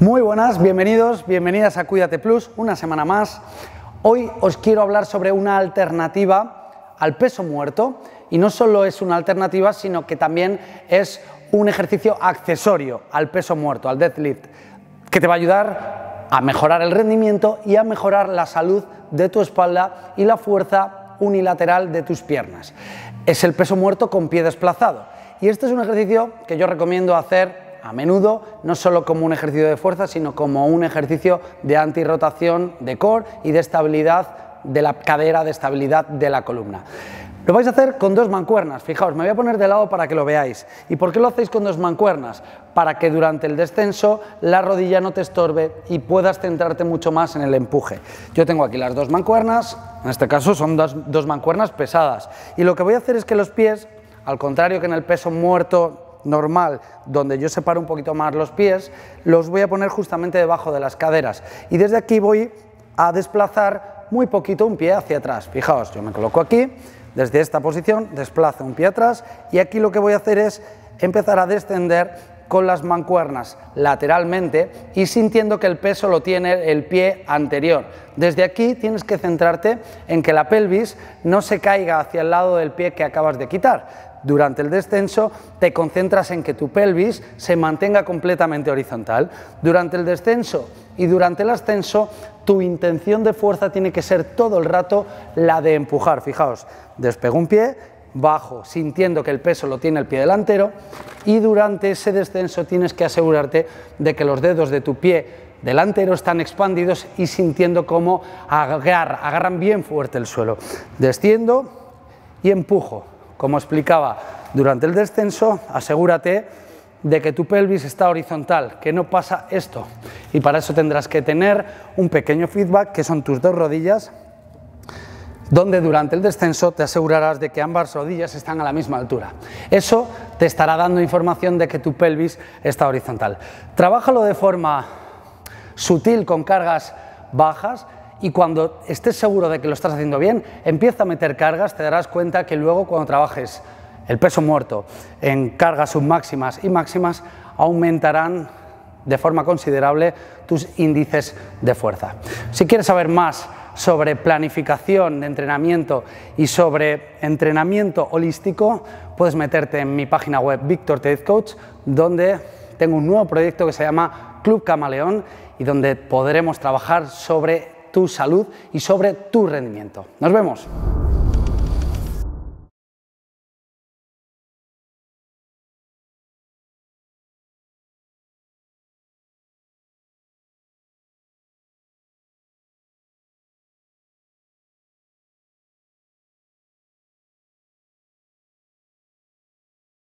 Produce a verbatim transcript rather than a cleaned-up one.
Muy buenas, bienvenidos, bienvenidas a Cuídate Plus, una semana más. Hoy os quiero hablar sobre una alternativa al peso muerto, y no solo es una alternativa, sino que también es un ejercicio accesorio al peso muerto, al deadlift, que te va a ayudar a mejorar el rendimiento y a mejorar la salud de tu espalda y la fuerza unilateral de tus piernas. Es el peso muerto con pie desplazado, y este es un ejercicio que yo recomiendo hacer a menudo, no solo como un ejercicio de fuerza, sino como un ejercicio de antirrotación de core y de estabilidad de la cadera, de estabilidad de la columna. Lo vais a hacer con dos mancuernas. Fijaos, me voy a poner de lado para que lo veáis. ¿Y por qué lo hacéis con dos mancuernas? Para que durante el descenso la rodilla no te estorbe y puedas centrarte mucho más en el empuje. Yo tengo aquí las dos mancuernas, en este caso son dos, dos mancuernas pesadas. Y lo que voy a hacer es que los pies, al contrario que en el peso muerto normal, donde yo separo un poquito más los pies, los voy a poner justamente debajo de las caderas, y desde aquí voy a desplazar muy poquito un pie hacia atrás. Fijaos, yo me coloco aquí, desde esta posición desplazo un pie atrás, y aquí lo que voy a hacer es empezar a descender con las mancuernas lateralmente y sintiendo que el peso lo tiene el pie anterior. Desde aquí tienes que centrarte en que la pelvis no se caiga hacia el lado del pie que acabas de quitar. Durante el descenso te concentras en que tu pelvis se mantenga completamente horizontal. Durante el descenso y durante el ascenso, tu intención de fuerza tiene que ser todo el rato la de empujar. Fijaos, despego un pie, bajo, sintiendo que el peso lo tiene el pie delantero, y durante ese descenso tienes que asegurarte de que los dedos de tu pie delantero están expandidos y sintiendo cómo agarra, agarran bien fuerte el suelo. Desciendo y empujo. Como explicaba durante el descenso, asegúrate de que tu pelvis está horizontal, que no pasa esto. Y para eso tendrás que tener un pequeño feedback, que son tus dos rodillas, donde durante el descenso te asegurarás de que ambas rodillas están a la misma altura. Eso te estará dando información de que tu pelvis está horizontal. Trabájalo de forma sutil con cargas bajas, y cuando estés seguro de que lo estás haciendo bien, empieza a meter cargas. Te darás cuenta que luego, cuando trabajes el peso muerto en cargas submáximas y máximas, aumentarán de forma considerable tus índices de fuerza. Si quieres saber más sobre planificación de entrenamiento y sobre entrenamiento holístico, puedes meterte en mi página web Víctor Tellez Coach, donde tengo un nuevo proyecto que se llama Club Camaleón, y donde podremos trabajar sobre tu salud y sobre tu rendimiento. Nos vemos.